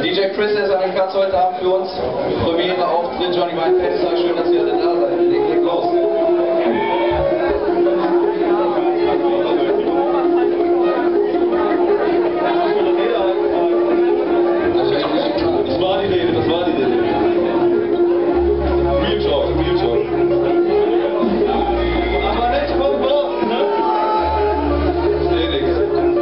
DJ Chris ist an den Platz heute Abend für uns. Premiere Auftritt, Johnny Weinfeld, schön, dass ihr alle da seid. Leg los. Das war die Rede. Real Talk, Real Talk. Aber nicht vom Boden, ne? Ich seh nix.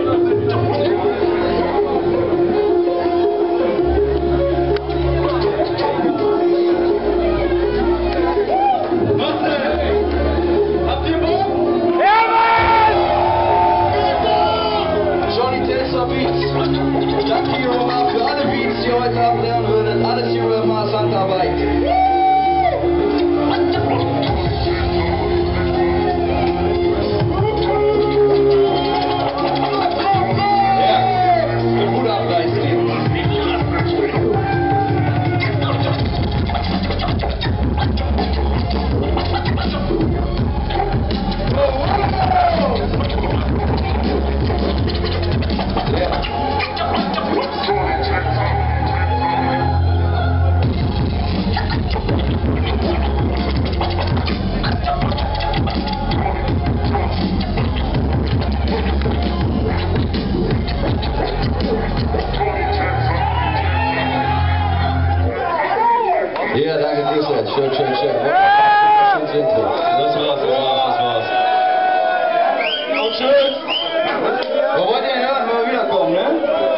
Was denn? Habt ihr Bock? Ja, Mann! Johnny Telstar Beats. Danke hier nochmal für alle Beats, die heute Abend lernen würdet. Alles hier über Maß Handarbeit. Ja, danke dir sehr. Schön. Schönes Intro. Das war's. Und tschüss. Wo wollt ihr hören, wo wir wiederkommen, ne?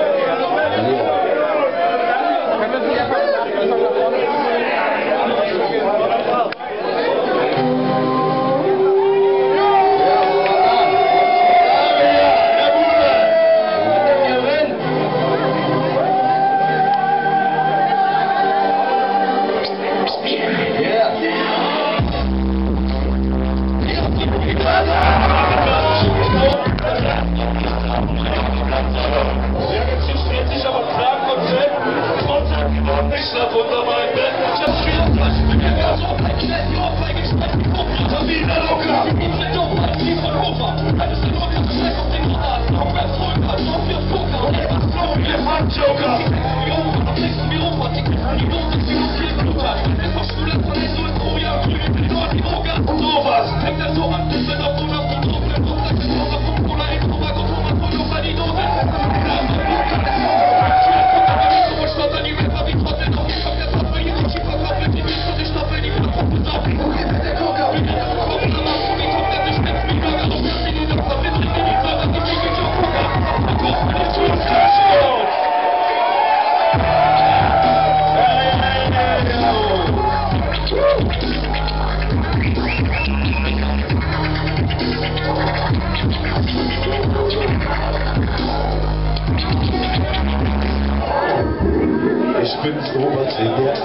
Ich bin sowas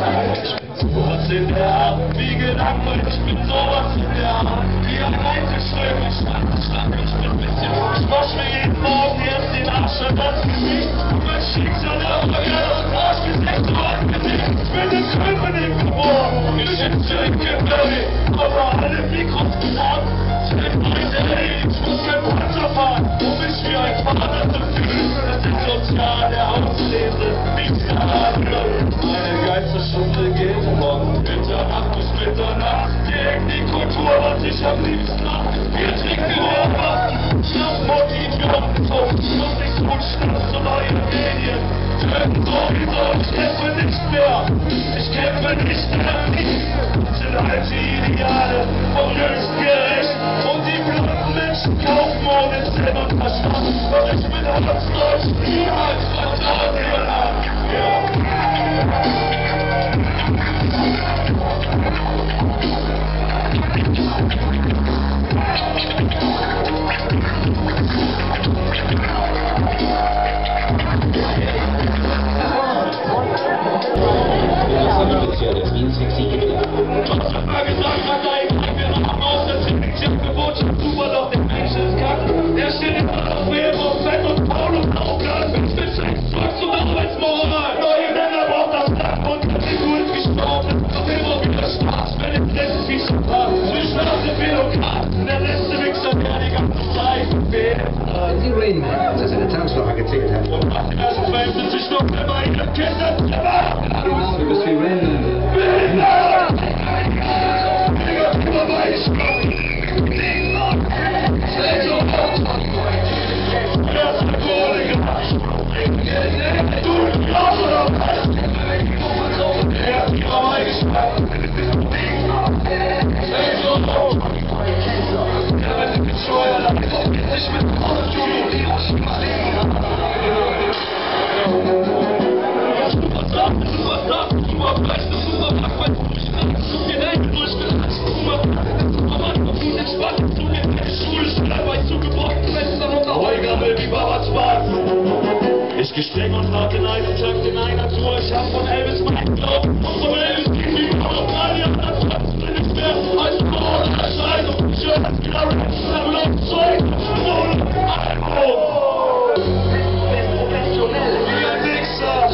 in der Art, wie gelangweilt, ich bin sowas in der Art, wie ein Reiteschirm, ich stand, ich bin ein bisschen, ich wasch mir jeden Morgen erst den Arsch und das Gesicht, mein Schicksal, aber gerne das Arschgesicht, so ein Gesicht, ich bin in Köpenick geboren, ich sitze in Kimberley, aber alle Mikros gehabt, ich muss kein Panzer fahren, um mich wie ein Vater zu fühlen, das ist sozial, der Auslese, nichts andere. Meine geilste Stunde geht von Mitternacht bis Mitternacht. Gegen die Kultur, was ich am liebsten mache. Wir trinken Rohrwasser, Schlafmotivierung, muss nicht gut Schnaps zu neuen Medien. Töten sowieso, ich kämpfe nicht mehr. Ich kämpfe nicht mehr. Sind alte Ideale vom jüngsten Gericht. Und die blonden Menschen kaufen ohne Sinn und Verstand. Doch ich bin als Deutsch niemals vertraut ihr Land. Der steht in der Fett und Paul und Aufgaben, bis 6 und noch immer in den Kinderzimmer. Genau, du bist wie Raymond. Ich geh streng und hart in einem Takt in einer Tour. Ich hab von Elvis meinen Glauben und von Elvis gegen die Mauer auf all die anderen Fakten bin ich mehr als Mauer und Erscheinung. Ich höre das Gitarre, aber laut Zeug, Solo, Album. Wie ein Wichser.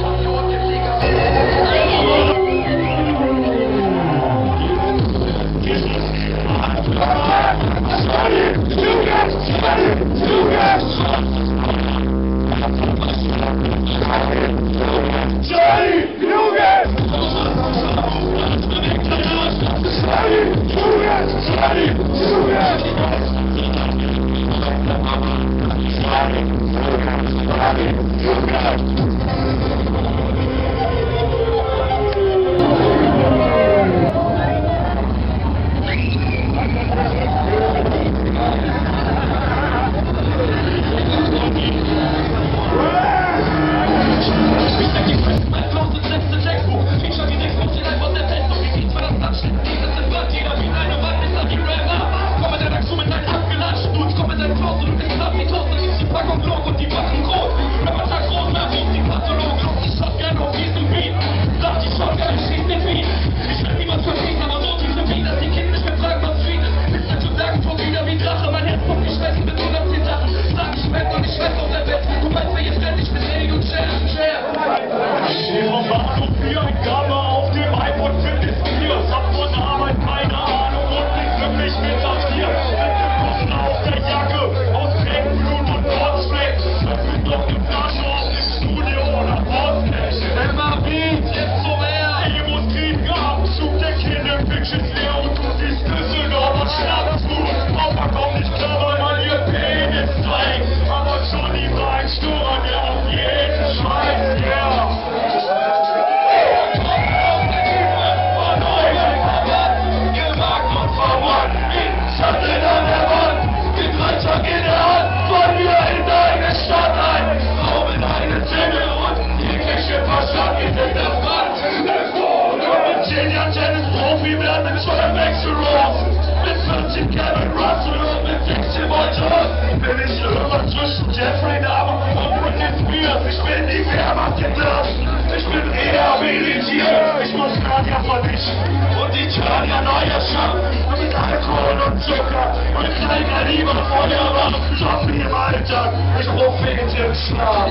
Jeffrey Dahmer und Britney Spears. Ich bin die Wehrmacht entlassen. Ich bin rehabilitiert. Ich muss Nadja vernichten und die Tanja neu erschaffen. Mit Alkohol und Zucker und kleiner Liebe Feuerwehr. Zombie im Alltag. Ich rufe in den Schlaf.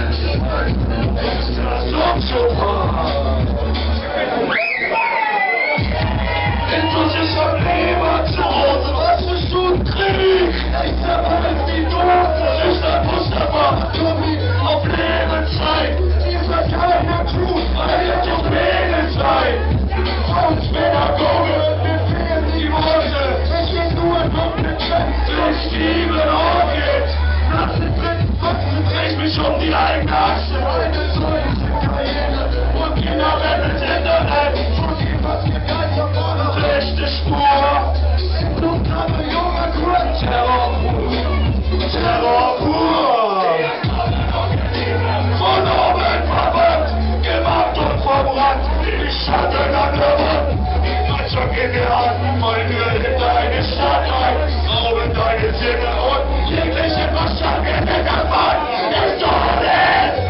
Das ist super. Ich hab Leber zu Hause, was für Stundenkrieg? Ich hab alles wie du, ich hab Mustafa, Tobi auf Lebenszeit. Ihr seid keiner tut, weil ihr doch Mädels seid. Frauenspädagoge, mir fehlen die Worte. Ich bin nur ein Kompetent, ich liebe Orgel. Nach den dritten Fotzen dreh ich mich um die eigene Achse. Eine solche Karriere und Kinder werden mit Internet. Und die passiert ganz am Morgen. Rechte Spur, Blutname, junger Grund, Terror pur, von oben verbrannt, gemacht und verbrannt, die Schatten an der Wand, die Deutschland in der Hand, wollen wir hinter eine Stadt ein, rauben deine Sinne und jegliche Verstand in den Erfahren des Todes!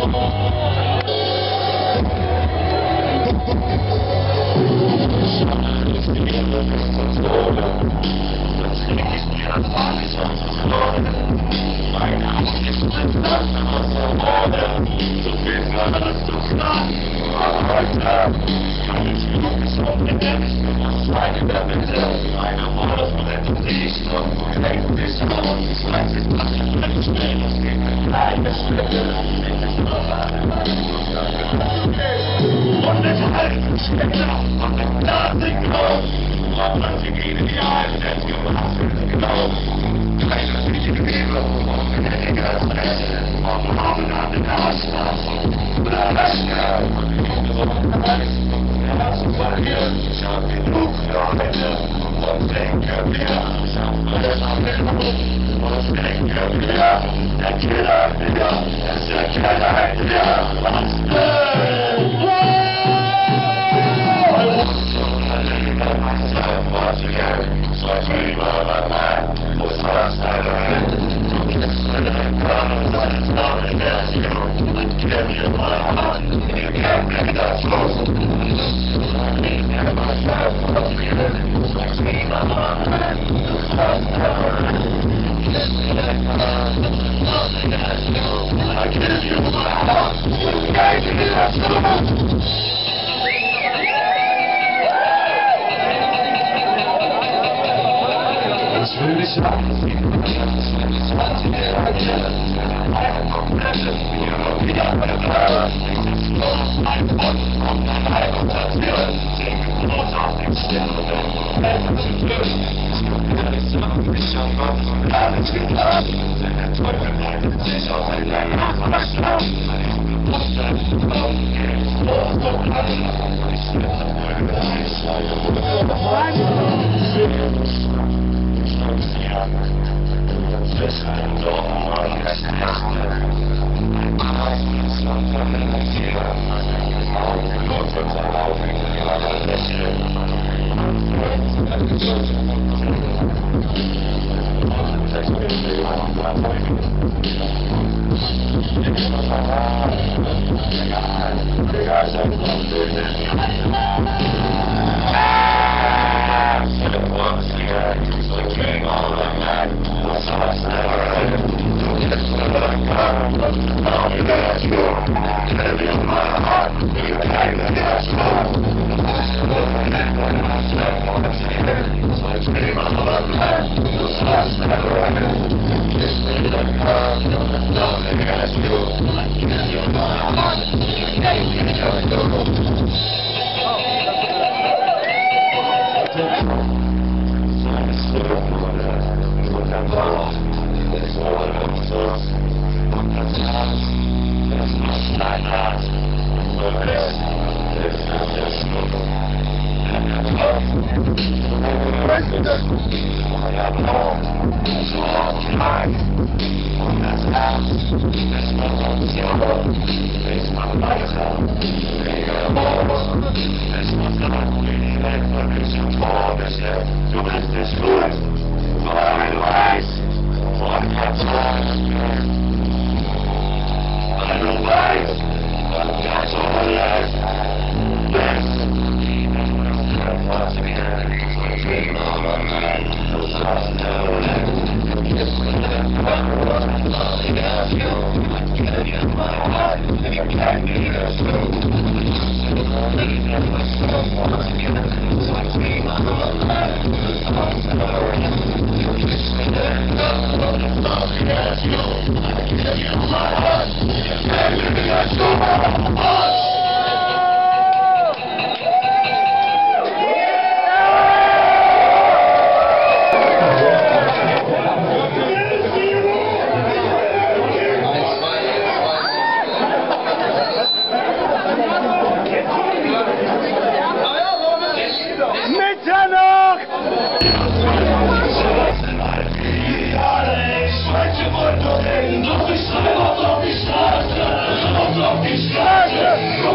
Auf die Straße!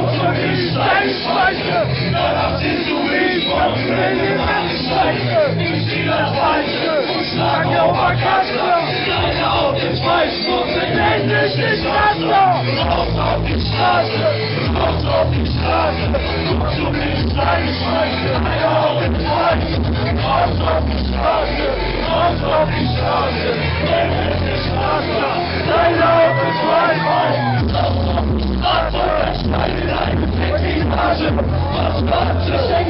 die Straße! Raus auf die Straße! Raus auf die Straße! Guck du mich, deine Scheiße! Eier und Fleisch! Raus auf die Straße! Raus auf die Straße! Geh mit die Straße! Dein Lauf ist mein Raus auf die Straße! Schneide deine Fett in die Nase! Was macht es?